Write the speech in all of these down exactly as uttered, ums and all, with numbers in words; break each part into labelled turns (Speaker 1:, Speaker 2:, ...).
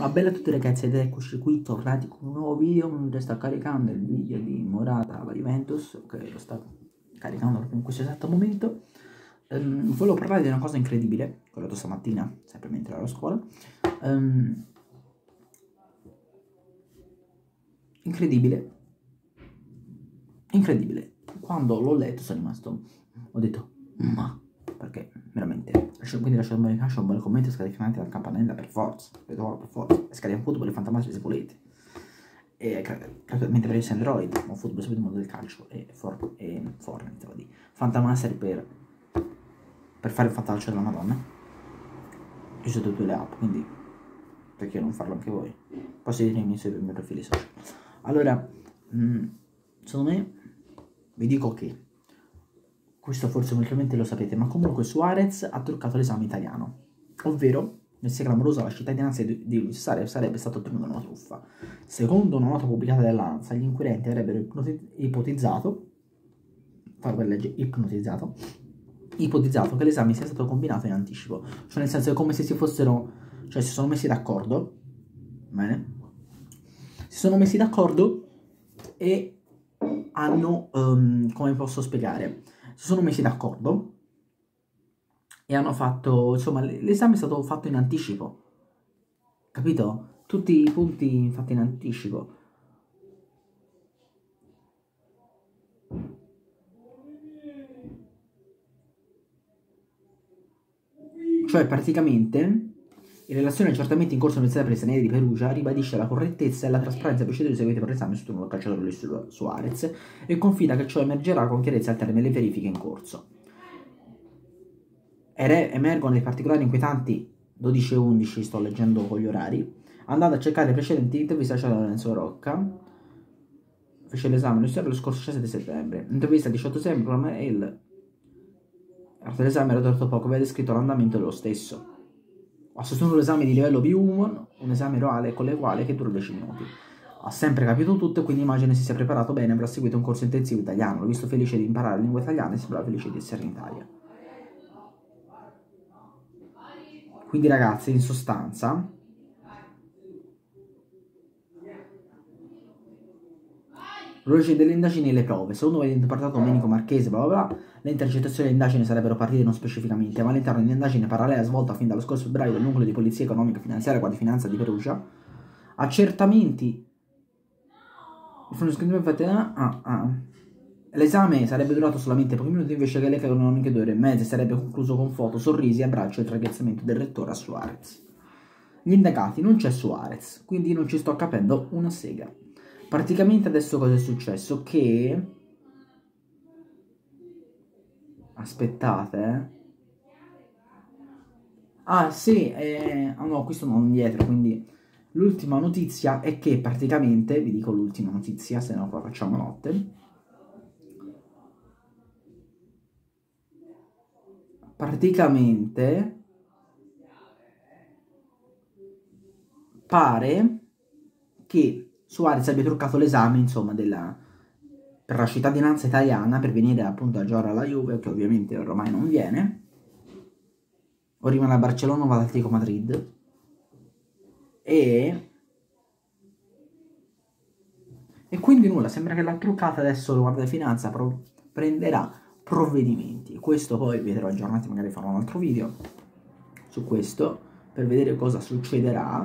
Speaker 1: Ma bella a tutti ragazzi, ed eccoci qui tornati con un nuovo video. Mi sta caricando il video di Morata alla Juventus, che lo sta caricando proprio in questo esatto momento. Um, volevo parlare di una cosa incredibile, che ho letto stamattina, sempre mentre ero a scuola. Um, incredibile, incredibile. Quando l'ho letto sono rimasto, ho detto, ma perché veramente, quindi lasciate un bel, un bel commento, scaricate la campanella per forza, per forza, e scaricate football e fantasmi se volete. E mentre per su Android, o football subito il mondo del calcio, e, for, e Fortnite, di Fantamaster per, per fare il fantaccio della Madonna. Io ho tutte le app, quindi perché non farlo anche voi? Posso dire i miei, i miei profili social. Allora, mh, secondo me, vi dico che questo forse molto lo sapete, ma comunque Suarez ha truccato l'esame italiano, ovvero nel sia clamorosa la cittadinanza di, di Luis Suarez sarebbe stata ottenuta una truffa. Secondo una nota pubblicata dall'ANSA, gli inquirenti avrebbero ipotizzato, fare legge, ipnotizzato, ipotizzato che l'esame sia stato combinato in anticipo, cioè nel senso che è come se si fossero, cioè si sono messi d'accordo, bene, si sono messi d'accordo e hanno, um, come posso spiegare, si sono messi d'accordo e hanno fatto, insomma, l'esame è stato fatto in anticipo, capito? Tutti i punti fatti in anticipo. Cioè, praticamente, in relazione ai accertamenti in corso all'Università per stranieri di Perugia, ribadisce la correttezza e la trasparenza dei procedure seguite per l'esame su turno del calciatore Luis Suarez e confida che ciò emergerà con chiarezza al termine delle verifiche in corso. Emergono dei particolari inquietanti dodici e undici, sto leggendo con gli orari, andando a cercare i precedenti interviste a Lorenzo Rocca, fece l'esame lo scorso diciassette settembre, intervista il diciotto settembre e il l'esame era durato poco, aveva descritto l'andamento dello stesso. Ha sostenuto l'esame di livello B uno, un esame orale con le quali che dura dieci minuti. Ha sempre capito tutto e quindi immagino si sia preparato bene, avrà seguito un corso intensivo italiano. L'ho visto felice di imparare la lingua italiana e sembrava felice di essere in Italia. Quindi ragazzi, in sostanza, l'origine delle indagini e le prove. Secondo quanto interpretato Domenico Marchese, bla bla bla, le intercettazioni e le indagini sarebbero partite non specificamente, ma all'interno di un'indagine parallela svolta fin dallo scorso febbraio dal nucleo di polizia economica e finanziaria Guardia di Finanza di Perugia, accertamenti. Ah, ah. L'esame sarebbe durato solamente pochi minuti invece che le economiche due ore e mezza e sarebbe concluso con foto, sorrisi, abbraccio e trapiazzamento del rettore a Suarez. Gli indagati non c'è Suarez, quindi non ci sto capendo una sega. Praticamente adesso cosa è successo? Che... Aspettate, eh. Ah sì, eh... ah no, questo non indietro, quindi... L'ultima notizia è che praticamente, vi dico l'ultima notizia, se no qua facciamo notte. Praticamente pare che Suarez abbia truccato l'esame, insomma, della, per la cittadinanza italiana per venire appunto a giocare alla Juve, che ovviamente ormai non viene, o rimane a Barcellona o va all'Atletico Madrid, e e quindi nulla, sembra che la truccata adesso la Guardia di Finanza pro, prenderà provvedimenti. Questo poi vi terrò aggiornati, magari farò un altro video su questo per vedere cosa succederà.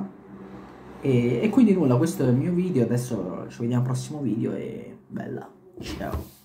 Speaker 1: E, e quindi nulla, questo è il mio video, adesso ci vediamo al prossimo video e bella, ciao.